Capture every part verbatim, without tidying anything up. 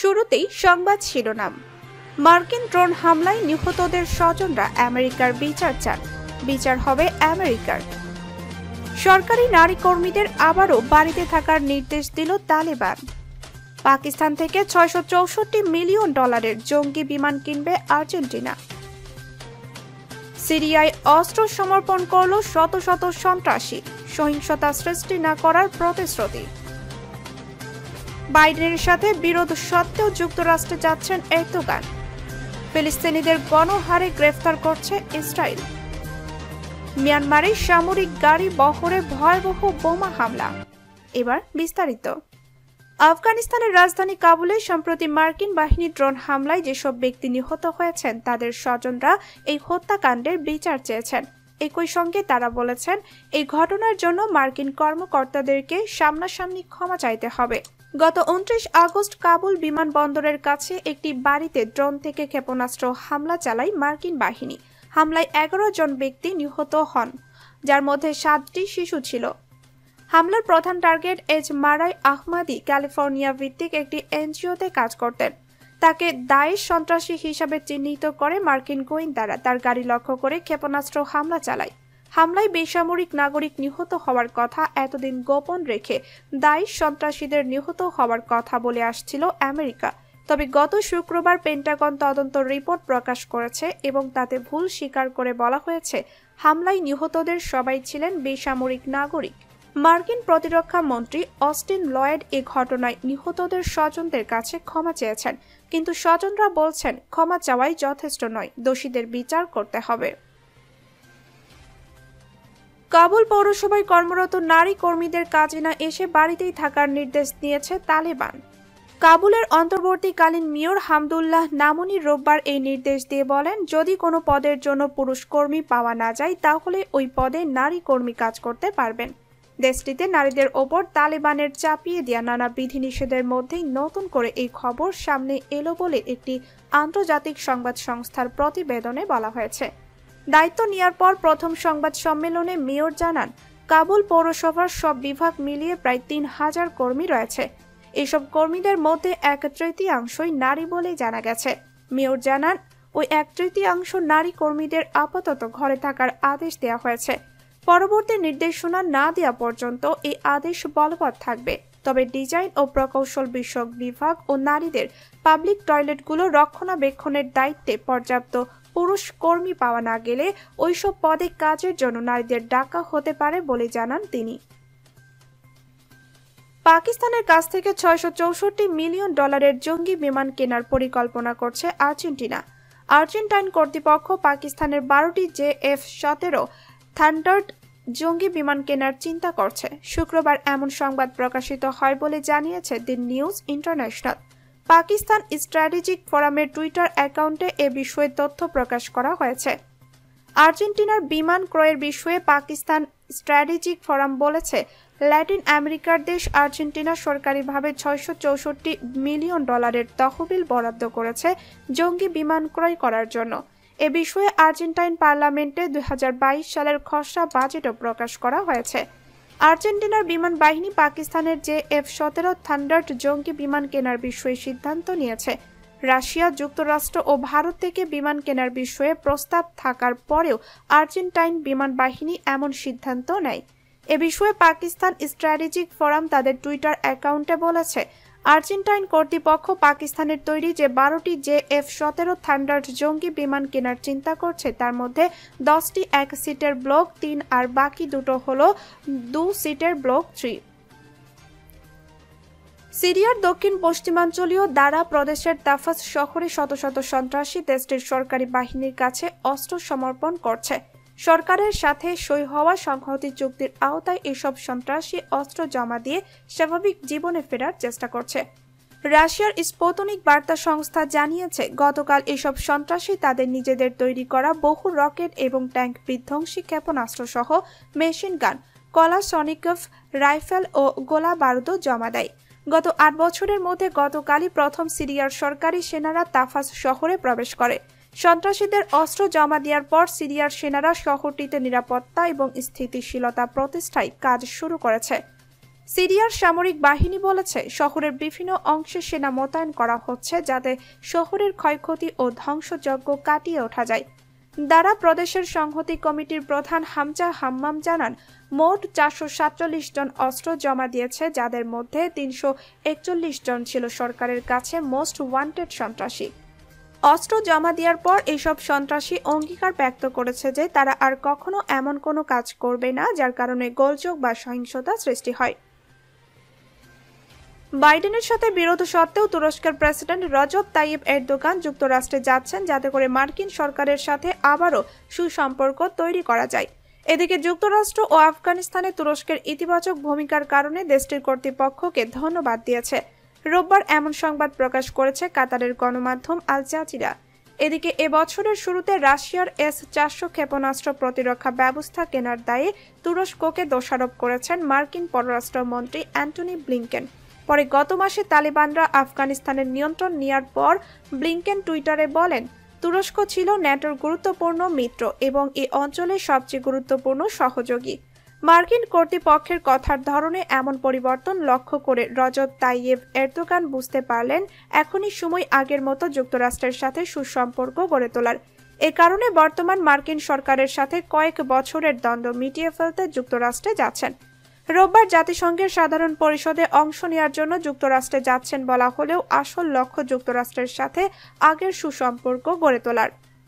শুরুতেই সংবাদ শিরোনাম। মার্কিন ড্রোন হামলায় নিহতদের স্বজনরা আমেরিকার বিচার চান, বিচার হবে আমেরিকার। সরকারি নারী কর্মীদের আবারও বাড়িতে থাকার নির্দেশ দিল তালেবান। পাকিস্তান থেকে ছয়শো চৌষট্টি মিলিয়ন ডলারের জঙ্গি বিমান কিনবে আর্জেন্টিনা। সিরিয়ায় অস্ত্র সমর্পণ করল শত শত সন্ত্রাসী, সহিংসতা সৃষ্টি না করার প্রতিশ্রুতি। বাইডেনের সাথে বিরোধ সত্ত্বেও যুক্তরাষ্ট্রে যাচ্ছেন এরদোগান। ফিলিস্তিনিদের গণহারে গ্রেফতার করছে ইসরায়েল। মিয়ানমারে সামরিক গাড়ি বহরে ভয়াবহ বোমা হামলা। এবার বিস্তারিত। আফগানিস্তানের রাজধানী কাবুলে সম্প্রতি মার্কিন বাহিনীর ড্রোন হামলায় যেসব ব্যক্তি নিহত হয়েছেন তাদের স্বজনরা এই হত্যাকাণ্ডের বিচার চেয়েছেন। একই সঙ্গে তারা বলেছেন, এই ঘটনার জন্য মার্কিন কর্মকর্তাদেরকে সামনাসামনি ক্ষমা চাইতে হবে। গত উনত্রিশ আগস্ট কাবুল বিমানবন্দরের কাছে একটি বাড়িতে ড্রোন থেকে ক্ষেপণাস্ত্র হামলা চালায় মার্কিন বাহিনী। হামলায় এগারো জন ব্যক্তি নিহত হন, যার মধ্যে সাতটি শিশু ছিল। হামলার প্রধান টার্গেট এজ মারাই আহমাদি ক্যালিফোর্নিয়া ভিত্তিক একটি এনজিওতে কাজ করতেন। তাকে দায়েশ সন্ত্রাসী হিসাবে চিহ্নিত করে মার্কিন গোয়েন্দারা তার গাড়ি লক্ষ্য করে ক্ষেপণাস্ত্র হামলা চালায়। হামলায় বেসামরিক নাগরিক নিহত হওয়ার কথা এতদিন গোপন রেখে দায়েশ সন্ত্রাসীদের নিহত হওয়ার কথা বলে আসছিল আমেরিকা। তবে গত শুক্রবার পেন্টাগন তদন্ত রিপোর্ট প্রকাশ করেছে এবং তাতে ভুল স্বীকার করে বলা হয়েছে, হামলায় নিহতদের সবাই ছিলেন বেসামরিক নাগরিক। মার্কিন প্রতিরক্ষা মন্ত্রী অস্টিন লয়েড এ ঘটনায় নিহতদের স্বজনদের কাছে ক্ষমা চেয়েছেন, কিন্তু স্বজনরা বলছেন ক্ষমা চাওয়াই যথেষ্ট নয়, দোষীদের বিচার করতে হবে। কাবুল পৌরসভায় কর্মরত নারী কর্মীদের কাজে না এসে বাড়িতেই থাকার নির্দেশ দিয়েছে তালেবান। কাবুলের অন্তর্বর্তীকালীন মেয়র হামদুল্লাহ নামুনি রোববার এই নির্দেশ দিয়ে বলেন, যদি কোনো পদের জন্য পুরুষ কর্মী পাওয়া না যায় তাহলে ওই পদে নারী কর্মী কাজ করতে পারবেন। দেশটিতে নারীদের ওপর তালেবানের চাপিয়ে দেওয়া নানা বিধিনিষেধের মধ্যেই নতুন করে এই খবর সামনে এলো বলে একটি আন্তর্জাতিক সংবাদ সংস্থার প্রতিবেদনে বলা হয়েছে। দায়িত্ব নেওয়ার পর প্রথম সংবাদ সম্মেলনে মেয়র জানান, কাবুল পৌরসভার সব বিভাগ মিলিয়ে প্রায় তিন হাজার কর্মী রয়েছে। এইসব কর্মীদের মধ্যে এক তৃতীয়াংশই নারী বলে জানা গেছে। মেয়র জানান, ওই এক তৃতীয়াংশ নারী কর্মীদের আপাতত ঘরে থাকার আদেশ দেওয়া হয়েছে। পরবর্তী নির্দেশনা না দেওয়া পর্যন্ত এই আদেশ বলবৎ থাকবে। তবে ডিজাইন ও প্রকৌশল বিষয়ক বিভাগ ও নারীদের পাবলিক টয়লেটগুলো রক্ষণাবেক্ষণের দায়িত্বে পর্যাপ্ত পুরুষ কর্মী পাওয়া না গেলে ওইসব পদে কাজের জন্য নারীদের ডাকা হতে পারে বলে জানান তিনি। পাকিস্তানের কাছ থেকে ছয়শো চৌষট্টি মিলিয়ন ডলারের জঙ্গি বিমান কেনার পরিকল্পনা করছে আর্জেন্টিনা। আর্জেন্টাইন কর্তৃপক্ষ পাকিস্তানের বারোটি জে এফ সতেরো থান্ডার্ড জঙ্গি বিমান কেনার চিন্তা করছে। শুক্রবার এমন সংবাদ প্রকাশিত হয় বলে জানিয়েছে the news international. Pakistan strategic ফোরামের টুইটার অ্যাকাউন্টে এ বিষয়ে তথ্য প্রকাশ করা হয়েছে। আর্জেন্টিনার বিমান ক্রয়ের বিষয়ে পাকিস্তান স্ট্র্যাটেজিক ফোরাম বলেছে, ল্যাটিন আমেরিকার দেশ আর্জেন্টিনা সরকারিভাবে ছয়শো চৌষট্টি মিলিয়ন ডলারের তহবিল বরাদ্দ করেছে জঙ্গি বিমান ক্রয় করার জন্য। এ বিষয়ে আর্জেন্টাইন পার্লামেন্টে দুই হাজার বাইশ সালের খসড়া বাজেটও প্রকাশ করা হয়েছে। আর্জেন্টিনার বিমান বাহিনী পাকিস্তানের জে এফ সতেরো থান্ডার্ড জঙ্গি বিমান কেনার বিষয়ে সিদ্ধান্ত নিয়েছে। রাশিয়া, যুক্তরাষ্ট্র ও ভারত থেকে বিমান কেনার বিষয়ে প্রস্তাব থাকার পরেও আর্জেন্টাইন বিমান বাহিনী এমন সিদ্ধান্ত নেয়। এ বিষয়ে পাকিস্তান স্ট্র্যাটেজিক ফোরাম তাদের টুইটার অ্যাকাউন্টে বলেছে, আর্জেন্টাইন কর্তৃপক্ষ পাকিস্তানের তৈরি যে বারোটি জে এফ সতেরো থান্ডার্ড জঙ্গি বিমান কেনার চিন্তা করছে তার মধ্যে দশটি এক সিটের ব্লক তিন আর বাকি দুটো হলো দু সিটের ব্লক থ্রি। সিরিয়ার দক্ষিণ পশ্চিমাঞ্চলীয় দারা প্রদেশের তাফাস শহরে শত শত সন্ত্রাসী দেশটির সরকারি বাহিনীর কাছে অস্ত্র সমর্পণ করছে। সরকারের সাথে সই হওয়া সংহতি চুক্তির আওতায় এসব সন্ত্রাসী অস্ত্র জমা দিয়ে স্বাভাবিক জীবনে ফেরার চেষ্টা করছে। রাশিয়ার স্পুতনিক বার্তা সংস্থা জানিয়েছে, গতকাল এসব সন্ত্রাসী তাদের নিজেদের তৈরি করা বহু রকেট এবং ট্যাঙ্ক বিধ্বংসী ক্ষেপণাস্ত্র সহ মেশিন গান, কলাসনিকভ রাইফেল ও গোলা বারুদও জমা দেয়। গত আট বছরের মধ্যে গতকালই প্রথম সিরিয়ার সরকারি সেনারা তাফাস শহরে প্রবেশ করে। সন্ত্রাসীদের অস্ত্র জমা দেওয়ার পর সিরিয়ার সেনারা শহরটিতে নিরাপত্তা এবং স্থিতিশীলতা প্রতিষ্ঠায় কাজ শুরু করেছে। সিরিয়ার সামরিক বাহিনী বলেছে শহরের বিভিন্ন অংশে সেনা মোতায়েন করা হচ্ছে যাতে শহরের ক্ষয়ক্ষতি ও ধ্বংসযজ্ঞ কাটিয়ে ওঠা যায়। দারা প্রদেশের সংহতি কমিটির প্রধান হামজা হাম্মাম জানান, মোট চারশো সাতচল্লিশ জন অস্ত্র জমা দিয়েছে, যাদের মধ্যে তিনশো একচল্লিশ জন ছিল সরকারের কাছে মোস্ট ওয়ান্টেড সন্ত্রাসী। অস্ত্র জমা দেওয়ার পর এইসব সন্ত্রাসী অঙ্গীকার ব্যক্ত করেছে যে তারা আর কখনো এমন কোনো কাজ করবে না যার কারণে গোলযোগ বা সহিংসতা সৃষ্টি হয়। বাইডেনের সাথে বিরোধ সত্ত্বেও তুরস্কের প্রেসিডেন্ট রজব তাইয়িপ এরদোগান যুক্তরাষ্ট্রে যাচ্ছেন যাতে করে মার্কিন সরকারের সাথে আবারও সুসম্পর্ক তৈরি করা যায়। এদিকে যুক্তরাষ্ট্র ও আফগানিস্তানে তুরস্কের ইতিবাচক ভূমিকার কারণে দেশটির কর্তৃপক্ষকে ধন্যবাদ দিয়েছে। রোববার এমন সংবাদ প্রকাশ করেছে কাতারের গণমাধ্যম আল জাজিরা। এদিকে এবছরের শুরুতে রাশিয়ার এস চারশো ক্ষেপণাস্ত্র প্রতিরক্ষা ব্যবস্থা কেনার দায়ে তুরস্ককে দোষারোপ করেছেন মার্কিন পররাষ্ট্রমন্ত্রী অ্যান্টনি ব্লিংকেন। পরে গত মাসে তালিবানরা আফগানিস্তানের নিয়ন্ত্রণ নেওয়ার পর ব্লিংকেন টুইটারে বলেন, তুরস্ক ছিল ন্যাটোর গুরুত্বপূর্ণ মিত্র এবং এই অঞ্চলের সবচেয়ে গুরুত্বপূর্ণ সহযোগী। মার্কিন কর্তৃপক্ষের কথার ধরনে এমন পরিবর্তন লক্ষ্য করে রজব তাইয়িপ এরদোগান বুঝতে পারলেন এখনই সময় আগের মতো যুক্তরাষ্ট্রের সাথে সুসম্পর্ক গড়ে তোলার। এ কারণে বর্তমান মার্কিন সরকারের সাথে কয়েক বছরের দ্বন্দ্ব মিটিয়ে ফেলতে যুক্তরাষ্ট্রে যাচ্ছেন। রোববার জাতিসংঘের সাধারণ পরিষদে অংশ নেওয়ার জন্য যুক্তরাষ্ট্রে যাচ্ছেন বলা হলেও আসল লক্ষ্য যুক্তরাষ্ট্রের সাথে আগের সুসম্পর্ক গড়ে তোলার।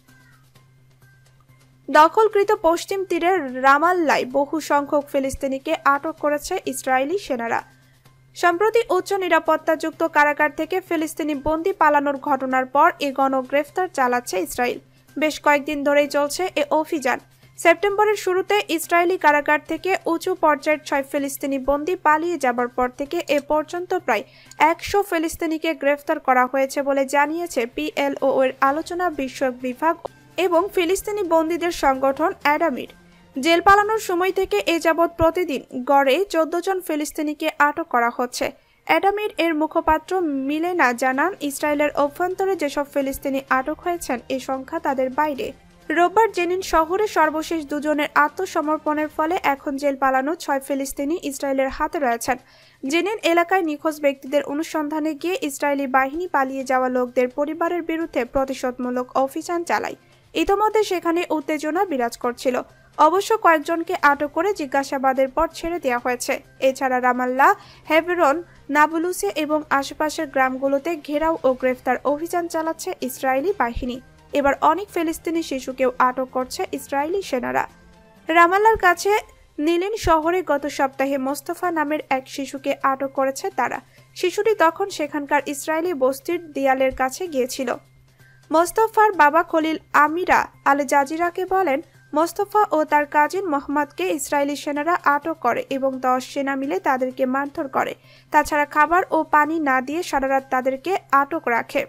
দখলকৃত পশ্চিম তীরের রামাল্লায় বহু সংখ্যক ফিলিস্তিনিকে আটক করেছে ইসরায়েলি সেনারা। সম্প্রতি উচ্চ নিরাপত্তাযুক্ত কারাগার থেকে ফিলিস্তিনি বন্দী পালানোর ঘটনার পর এ গণগ্রেফতার চালাচ্ছে ইসরায়েল। বেশ কয়েকদিন ধরেই চলছে এ অভিযান। সেপ্টেম্বরের শুরুতে ইসরায়েলি কারাগার থেকে উঁচু পর্যায়ের ছয় ফিলিস্তিনি বন্দী পালিয়ে যাবার পর থেকে এ পর্যন্ত প্রায় একশো ফিলিস্তিনিকে গ্রেফতার করা হয়েছে বলে জানিয়েছে পিএলও এর আলোচনা বিষয়ক বিভাগ এবং ফিলিস্তিনি বন্দীদের সংগঠন অ্যাডামির। জেল পালানোর সময় থেকে এ যাবৎ প্রতিদিন গড়ে চোদ্দ জন ফিলিস্তিনিকে আটক করা হচ্ছে। অ্যাডামির এর মুখপাত্র মিলেনা জানান, ইসরায়েলের অভ্যন্তরে যেসব ফিলিস্তিনি আটক হয়েছেন এ সংখ্যা তাদের বাইরে। রোববার জেনিন শহরে সর্বশেষ দুজনের আত্মসমর্পণের ফলে এখন জেল পালানো ছয় ফিলিস্তিনি ইসরায়েলের হাতে রয়েছেন। জেনিন এলাকায় নিখোঁজ ব্যক্তিদের অনুসন্ধানে গিয়ে ইসরায়েলি বাহিনী পালিয়ে যাওয়া লোকদের পরিবারের বিরুদ্ধে প্রতিশোধমূলক অভিযান চালায়। ইতোমধ্যে সেখানে উত্তেজনা বিরাজ করছিল। অবশ্য কয়েকজনকে আটক করে জিজ্ঞাসাবাদের পর ছেড়ে দেওয়া হয়েছে। এছাড়া রামাল্লাহ, হেবরন, নাবলুসে এবং আশেপাশের গ্রামগুলোতে ঘেরাও ও গ্রেফতার অভিযান চালাচ্ছে ইসরায়েলি বাহিনী। এবার অনেক ফিলিস্তিনি শিশুকেও আটক করছে ইসরায়েলি সেনারা। রামাল্লার কাছে নিলিন শহরে গত সপ্তাহে মোস্তফা নামের এক শিশুকে আটক করেছে তারা। শিশুটি তখন সেখানকার ইসরায়েলি বস্তির দেয়ালের কাছে গিয়েছিল। মোস্তফার বাবা খলিল আমিরা আল জাজিরাকে বলেন, মোস্তফা ও তার কাজিন মোহাম্মদকে ইসরায়েলি সেনারা আটক করে এবং দশ সেনা মিলে তাদেরকে মারধর করে। তাছাড়া খাবার ও পানি না দিয়ে সারারাত তাদেরকে আটক রাখে।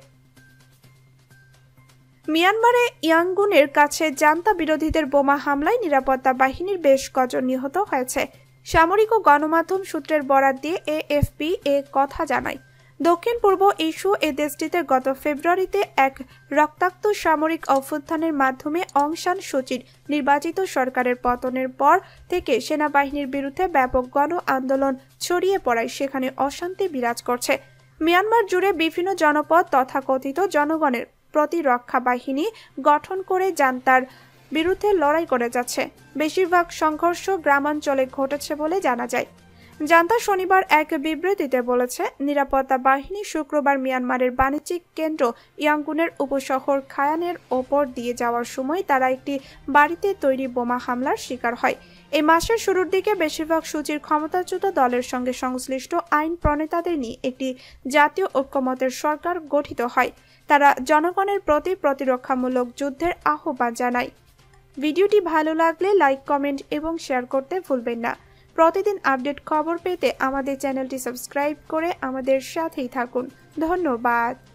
মিয়ানমারে ইয়াঙ্গুনের কাছে জান্তা বিরোধীদের বোমা হামলায় নিরাপত্তা বাহিনীর বেশ কজন নিহত হয়েছে। সামরিক ও গণমাধ্যম সূত্রের বরাত দিয়ে এএফপি এ কথা জানায়। দক্ষিণ পূর্ব ইস্যু এ দেশটিতে গত ফেব্রুয়ারিতে এক রক্তাক্ত সামরিক অভ্যুত্থানের মাধ্যমে অং সান সুচির নির্বাচিত সরকারের পতনের পর থেকে সেনাবাহিনীর বিরুদ্ধে ব্যাপক গণ আন্দোলন ছড়িয়ে পড়ায় সেখানে অশান্তি বিরাজ করছে। মিয়ানমার জুড়ে বিভিন্ন জনপদ তথাকথিত জনগণের প্রতিরক্ষা বাহিনী গঠন করে জান্তার বিরুদ্ধে লড়াই করে যাচ্ছে। বেশিরভাগ সংঘর্ষ গ্রামাঞ্চলে ঘটেছে বলে জানা যায়। জান্তা শনিবার এক বিবৃতিতে বলেছে, নিরাপত্তা বাহিনী শুক্রবার মিয়ানমারের বাণিজ্যিক কেন্দ্র ইয়াঙ্গুনের উপশহর খায়ানের ওপর দিয়ে যাওয়ার সময় তারা একটি বাড়িতে তৈরি বোমা হামলার শিকার হয়। এই মাসের শুরুর দিকে বেশিরভাগ সূচির ক্ষমতাচ্যুত দলের সঙ্গে সংশ্লিষ্ট আইন প্রণেতাদের নিয়ে একটি জাতীয় ঐক্যমতের সরকার গঠিত হয়। তারা জনগণের প্রতি প্রতিরক্ষামূলক যুদ্ধের আহ্বান জানায়। ভিডিওটি ভালো লাগলে লাইক, কমেন্ট এবং শেয়ার করতে ভুলবেন না। প্রতিদিন আপডেট খবর পেতে আমাদের চ্যানেলটি সাবস্ক্রাইব করে আমাদের সাথেই থাকুন। ধন্যবাদ।